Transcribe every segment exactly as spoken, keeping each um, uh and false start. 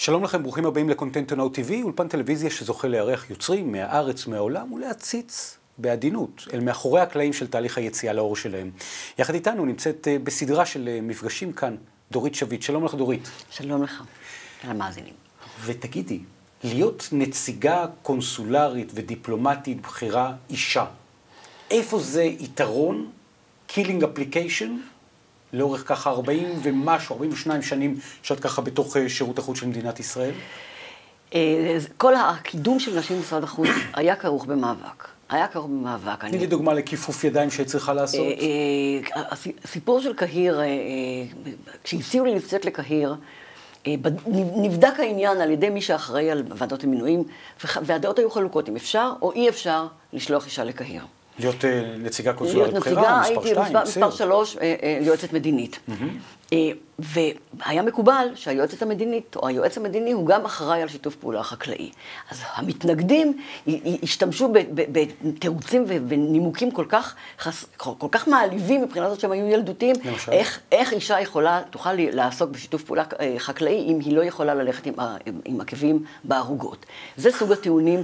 שלום לכם, ברוכים הבאים לקונטנט נאו טי וי, אולפן טלוויזיה שזוכה לארח יוצרים מהארץ, מהעולם, ולהציץ בעדינות אל מאחורי הקלעים של תהליך היציאה לאור שלהם. יחד איתנו נמצאת בסדרה של מפגשים כאן, דורית שביט. שלום לך, דורית. שלום לך, על המאזינים. ותגידי, להיות נציגה קונסולרית ודיפלומטית בחירה אישה, איפה זה יתרון, קילינג אפליקיישן, לאורך ככה ארבעים ומשהו, ארבעים ושתיים שנים שאת ככה בתוך שירות החוץ של מדינת ישראל? כל הקידום של נשים במשרד החוץ היה כרוך במאבק. היה כרוך במאבק. תני לי דוגמה לכיפוף ידיים שצריכה לעשות. הסיפור של קהיר, כשהציעו לי לצאת לקהיר, נבדק העניין על ידי מי שאחראי על ועדות המינויים, והדעות היו חלוקות אם אפשר או אי אפשר לשלוח אישה לקהיר. להיות נציגה קונסולרית בחירה, מספר שתיים, מספר שלוש, יועצת מדינית. והיה מקובל שהיועצת המדינית, או היועץ המדיני, הוא גם אחראי על שיתוף פעולה חקלאי. אז המתנגדים השתמשו בתירוצים ונימוקים כל כך, כל כך מעליבים מבחינת זאת שהם היו ילדותיים, איך, איך אישה יכולה, תוכל לעסוק בשיתוף פעולה חקלאי, אם היא לא יכולה ללכת עם, עם עקבים בערוגות. זה סוג הטיעונים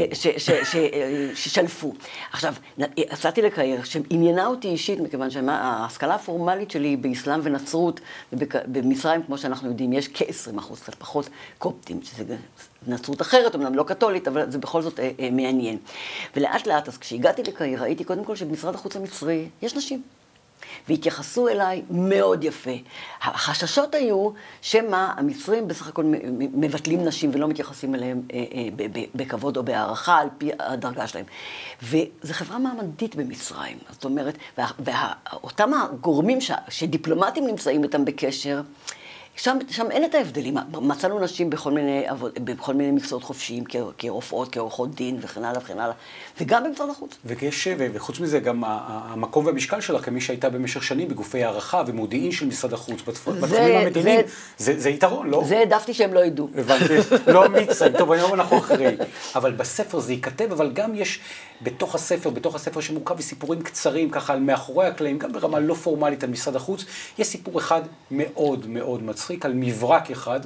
ששלפו. עכשיו, הצעתי לקהיר, שעניינה אותי אישית, מכיוון שההשכלה הפורמלית שלי באסלאם ונצרות, במצרים, כמו שאנחנו יודעים, יש כ-עשרים אחוז, קצת פחות קופטים, שזה נצרות אחרת, אמנם לא קתולית, אבל זה בכל זאת אה, אה, מעניין. ולאט לאט, אז כשהגעתי לקהיר, ראיתי קודם כל שבמשרד החוץ המצרי יש נשים. והתייחסו אליי מאוד יפה. החששות היו שמה המצרים בסך הכל מבטלים נשים ולא מתייחסים אליהם אה, אה, בכבוד או בהערכה על פי הדרגה שלהם. וזו חברה מעמדית במצרים. זאת אומרת, ואותם הגורמים ש, שדיפלומטים נמצאים איתם בקשר, שם, שם אין את ההבדלים. מצאנו נשים בכל מיני, בכל מיני מקצועות חופשיים, כרופאות, כעורכות דין וכן הלאה וכן הלאה, וגם במשרד החוץ. וכש, וחוץ מזה גם המקום והמשקל שלך, כמי שהייתה במשך שנים בגופי הערכה ומודיעין של משרד החוץ, בתחומים המדיניים, זה, זה, זה יתרון, לא? זה העדפתי שהם לא ידעו. הבנתי, לא אמיצה, טוב, היום אנחנו אחרי. אבל בספר זה ייכתב, אבל גם יש בתוך הספר, בתוך הספר שמורכב וסיפורים קצרים, ככה על מאחורי הקלעים, גם ברמה לא פורמלית על משרד החוץ, יש סיפור אחד מאוד מאוד מצחיק, על מברק אחד,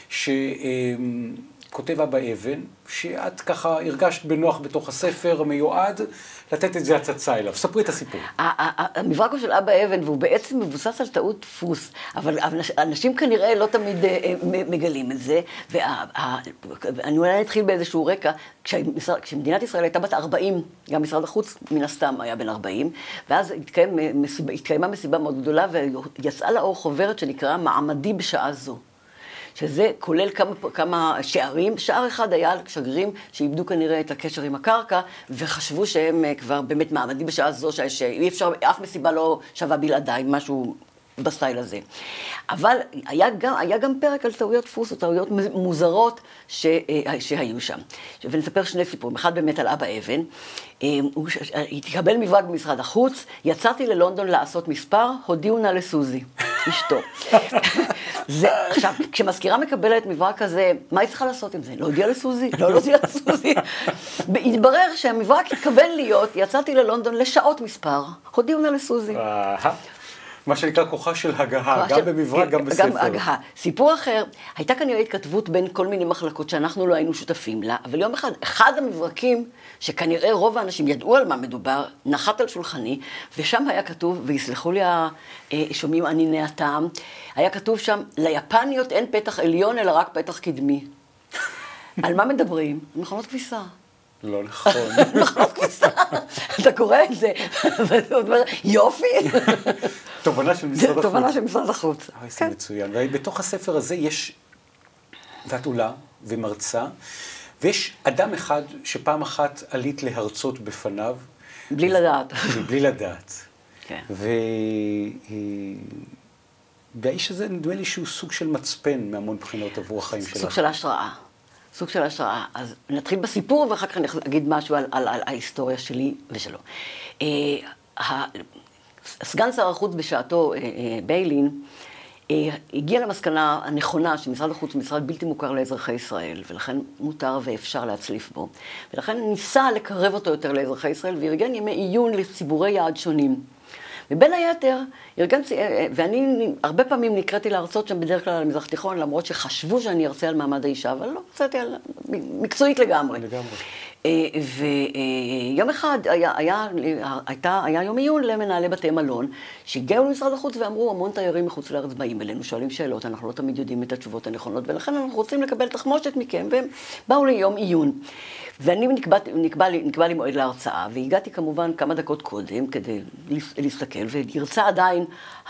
שכותב אבא אבן, שאת ככה הרגשת בנוח בתוך הספר, מיועד לתת את זה הצצה אליו. ספרי את הסיפור. המברק הוא של אבא אבן, והוא בעצם מבוסס על טעות דפוס, אבל אנשים כנראה לא תמיד מגלים את זה, ואני אולי אתחיל באיזשהו רקע, כשמדינת ישראל הייתה בת ארבעים, גם משרד החוץ מן הסתם היה בן ארבעים, ואז התקיימה מסיבה מאוד גדולה, ויצאה לאור חוברת שנקראה מעמדי בשעה זו. שזה כולל כמה, כמה שערים. שער אחד היה על שגרירים שאיבדו כנראה את הקשר עם הקרקע, וחשבו שהם כבר באמת מעמדים בשעה זו, שאי אפשר, אף מסיבה לא שווה בלעדיי, משהו בסטייל הזה. אבל היה גם, היה גם פרק על טעויות דפוס או טעויות מוזרות ש, שהיו שם. ונספר שני סיפורים. אחד באמת על אבא אבן. הוא התקבל מברק במשרד החוץ, יצאתי ללונדון לעשות מספר, הודיעו נא לסוזי, אשתו. זה, עכשיו, כשמזכירה מקבלת מברק כזה, מה היא צריכה לעשות עם זה? לא הודיע לסוזי? לא להודיע לסוזי. התברר שהמברק התכוון להיות, יצאתי ללונדון לשעות מספר, הודיעו נא לסוזי. מה שנקרא כוחה של הגהה, גם במברק, גם בספר. גם הגהה. סיפור אחר, הייתה כנראה התכתבות בין כל מיני מחלקות שאנחנו לא היינו שותפים לה, אבל יום אחד, אחד המברקים, שכנראה רוב האנשים ידעו על מה מדובר, נחת על שולחני, ושם היה כתוב, ויסלחו לי השומעים עניני הטעם, היה כתוב שם, ליפניות אין פתח עליון, אלא רק פתח קדמי. על מה מדברים? מכונות כביסה. לא נכון. מכונות כביסה. אתה קורא את זה, ואתה אומר, יופי. תובנה של משרד החוץ. תובנה של משרד החוץ. זה מצוין. ובתוך הספר הזה יש, ואת עולה ומרצה, ויש אדם אחד שפעם אחת עלית להרצות בפניו. בלי לדעת. בלי לדעת. כן. והאיש הזה נדמה לי שהוא סוג של מצפן מהמון בחינות עבור החיים שלך. סוג של השראה. סוג של השראה. אז נתחיל בסיפור, ואחר כך אני אגיד משהו על, על, על ההיסטוריה שלי ושלו. סגן שר החוץ בשעתו, ביילין, הגיע למסקנה הנכונה שמשרד החוץ הוא משרד בלתי מוכר לאזרחי ישראל, ולכן מותר ואפשר להצליף בו. ולכן ניסה לקרב אותו יותר לאזרחי ישראל, וארגן ימי עיון לציבורי יעד שונים. ובין היתר, ארגנתי, ואני הרבה פעמים נקראתי להרצות שם בדרך כלל על המזרח תיכון, למרות שחשבו שאני ארצה על מעמד האישה, אבל לא, הרציתי על מקצועית לגמרי. לגמרי. ויום אחד היה, היה, הייתה, היה יום עיון למנהלי בתי מלון, שהגיעו למשרד החוץ ואמרו, המון תיירים מחוץ לארץ באים אלינו, שואלים שאלות, אנחנו לא תמיד יודעים את התשובות הנכונות, ולכן אנחנו רוצים לקבל תחמושת מכם, והם באו ליום עיון. ואני נקבע, נקבע, נקבע לי מועד להרצאה, והגעתי כמובן כמה דקות קודם כדי להסתכל, והרצה עדיין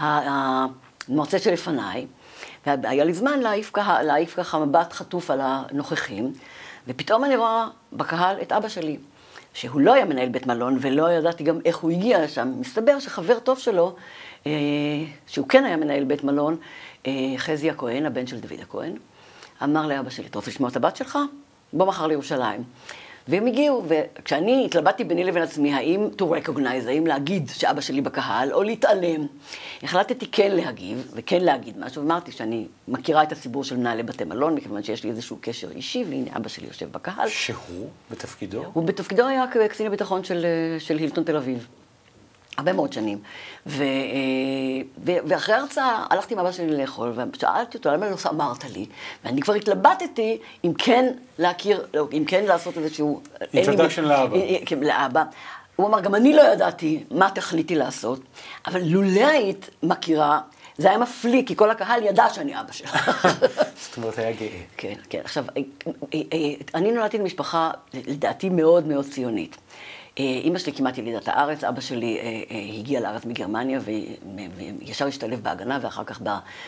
המרצה שלפניי, והיה לי זמן להעיף ככה, להעיף ככה מבט חטוף על הנוכחים, ופתאום אני רואה בקהל את אבא שלי, שהוא לא היה מנהל בית מלון, ולא ידעתי גם איך הוא הגיע לשם. מסתבר שחבר טוב שלו, שהוא כן היה מנהל בית מלון, חזי הכהן, הבן של דוד הכהן, אמר לאבא שלי, אתה רוצה לשמוע את הבת שלך? בוא מחר לירושלים. והם הגיעו, וכשאני התלבטתי ביני לבין עצמי, האם to recognize, האם להגיד שאבא שלי בקהל, או להתעלם, החלטתי כן להגיב, וכן להגיד משהו, ואמרתי שאני מכירה את הציבור של מנהלי בתי מלון, מכיוון שיש לי איזשהו קשר אישי, והנה אבא שלי יושב בקהל. שהוא בתפקידו? הוא בתפקידו היה קצין הביטחון של, של הילטון תל אביב. הרבה מאוד שנים. ו, ו, ואחרי הרצאה הלכתי עם אבא שלי לאכול, ושאלתי אותו, למה לא אמרת לי? ואני כבר התלבטתי אם כן להכיר, אם כן לעשות איזשהו... introduction לאבא. לאבא. הוא אמר, גם אני לא ידעתי מה תחליטי לעשות, אבל לולא היית מכירה, זה היה מפליא, כי כל הקהל ידע שאני אבא שלה. זאת אומרת, היה גאה. כן, כן. עכשיו, אני נולדתי למשפחה, לדעתי, מאוד מאוד ציונית. אמא שלי כמעט ילידת הארץ, אבא שלי הגיע לארץ מגרמניה וישר השתלב בהגנה ואחר כך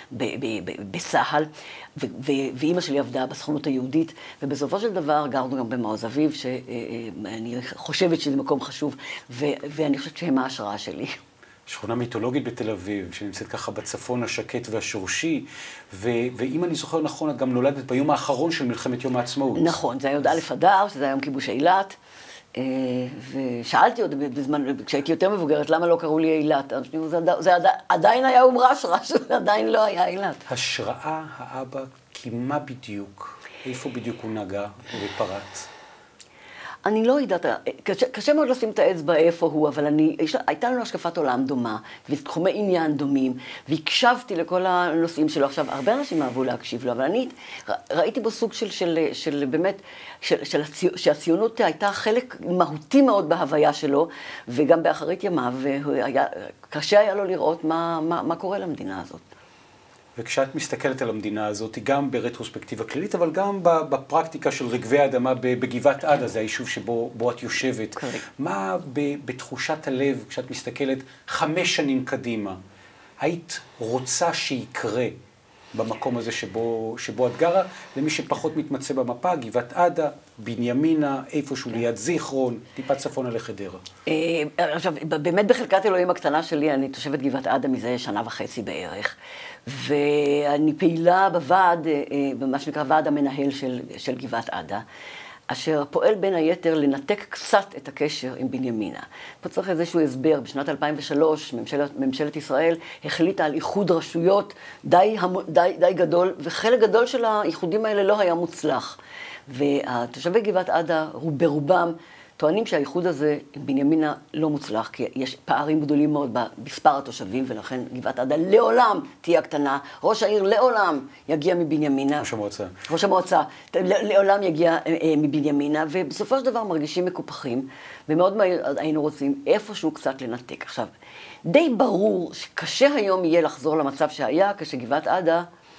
בצה"ל, ואמא שלי עבדה בסוכנות היהודית, ובסופו של דבר גרנו גם במעוז אביב, שאני חושבת שזה מקום חשוב, ואני חושבת שהם ההשראה שלי. שכונה מיתולוגית בתל אביב, שנמצאת ככה בצפון השקט והשורשי, ואם אני זוכר נכון, את גם נולדת ביום האחרון של מלחמת יום העצמאות. נכון, זה היה עוד א' אדר, שזה היה יום כיבוש אילת. ושאלתי עוד בזמן, כשהייתי יותר מבוגרת, למה לא קראו לי אילת? זה עדיין היה אום רש-רש, זה עדיין לא היה אילת. השראה האבא, כי מה בדיוק? איפה בדיוק הוא נגע ופרץ? אני לא יודעת, קשה, קשה מאוד לשים את האצבע איפה הוא, אבל אני, הייתה לנו השקפת עולם דומה, ותחומי עניין דומים, והקשבתי לכל הנושאים שלו. עכשיו, הרבה אנשים אהבו להקשיב לו, אבל אני ראיתי בו סוג של, של, של באמת, של, של הציונות, שהציונות הייתה חלק מהותי מאוד בהוויה שלו, וגם באחרית ימיו, וקשה היה לו לראות מה, מה, מה קורה למדינה הזאת. וכשאת מסתכלת על המדינה הזאת, גם ברטרוספקטיבה כללית, אבל גם בפרקטיקה של רגבי האדמה בגבעת עדה, זה היישוב שבו בו את יושבת. מה בתחושת הלב, כשאת מסתכלת חמש שנים קדימה, היית רוצה שיקרה במקום הזה שבו, שבו את גרה, למי שפחות מתמצא במפה, גבעת עדה, בנימינה, איפשהו ליד זיכרון, טיפה צפונה לחדרה. עכשיו, באמת בחלקת אלוהים הקטנה שלי, אני תושבת גבעת עדה מזה שנה וחצי בערך, ואני פעילה בוועד, במה שנקרא ועד המנהל של, של גבעת עדה, אשר פועל בין היתר לנתק קצת את הקשר עם בנימינה. פה צריך איזשהו הסבר. בשנת אלפיים ושלוש ממשלת, ממשלת ישראל החליטה על איחוד רשויות די, די, די גדול, וחלק גדול של האיחודים האלה לא היה מוצלח. והתושבי גבעת עדה, ברובם, טוענים שהאיחוד הזה עם בנימינה לא מוצלח, כי יש פערים גדולים מאוד במספר התושבים, ולכן גבעת עדה לעולם תהיה קטנה. ראש העיר לעולם יגיע מבנימינה. ראש המועצה. ראש המועצה. לעולם יגיע מבנימינה, ובסופו של דבר מרגישים מקופחים, ומאוד היינו רוצים איפשהו קצת לנתק. עכשיו, די ברור שקשה היום יהיה לחזור למצב שהיה, כשגבעת עדה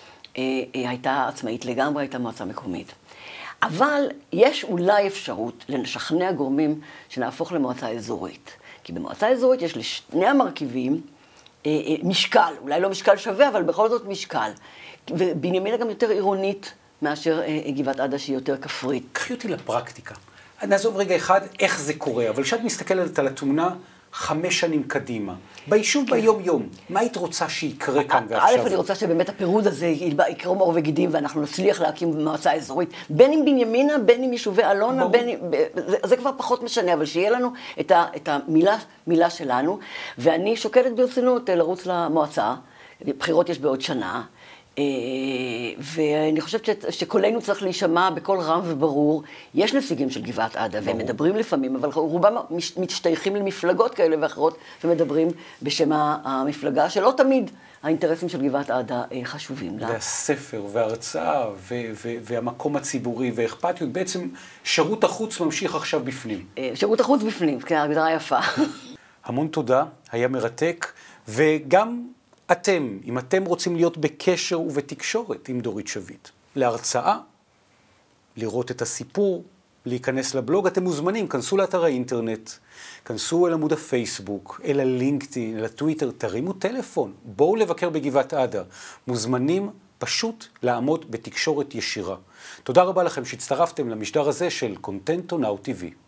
הייתה עצמאית לגמרי, הייתה מועצה מקומית. אבל יש אולי אפשרות לשכנע גורמים שנהפוך למועצה אזורית. כי במועצה אזורית יש לשני המרכיבים אה, אה, משקל, אולי לא משקל שווה, אבל בכל זאת משקל. ובנימינה גם יותר עירונית מאשר אה, גבעת עדה שהיא יותר כפרית. קחי אותי לפרקטיקה. נעזוב רגע אחד איך זה קורה, אבל כשאת מסתכלת על התמונה חמש שנים קדימה, ביישוב ביום-יום, מה היית רוצה שיקרה כאן ועכשיו? א', אני רוצה שבאמת הפירוד הזה יקרום עור וגידים, ואנחנו נצליח להקים מועצה אזורית, בין אם בנימינה, בין אם יישובי אלונה, בין אם, זה, זה כבר פחות משנה, אבל שיהיה לנו את, ה, את המילה, מילה שלנו, ואני שוקלת ברצינות לרוץ למועצה, בחירות יש בעוד שנה, ואני חושבת שקולנו צריך להישמע בקול רם וברור. יש נציגים של גבעת עדה, והם מדברים לפעמים, אבל רובם משתייכים למפלגות כאלה ואחרות, ומדברים בשם המפלגה, שלא תמיד האינטרסים של גבעת עדה חשובים לה. והספר, וההרצאה, והמקום הציבורי, ואכפתיות, בעצם שירות החוץ ממשיך עכשיו בפנים. שירות החוץ בפנים, כן, הגדרה יפה. המון תודה, היה מרתק, וגם אתם, אם אתם רוצים להיות בקשר ובתקשורת עם דורית שביט, להרצאה, לראות את הסיפור, להיכנס לבלוג, אתם מוזמנים, כנסו לאתר האינטרנט, כנסו אל עמוד הפייסבוק, אל הלינקדאין, אל הטוויטר, תרימו טלפון, בואו לבקר בגבעת עדה, מוזמנים פשוט לעמוד בתקשורת ישירה. תודה רבה לכם שהצטרפתם למשדר הזה של קונטנטו נאו טי וי.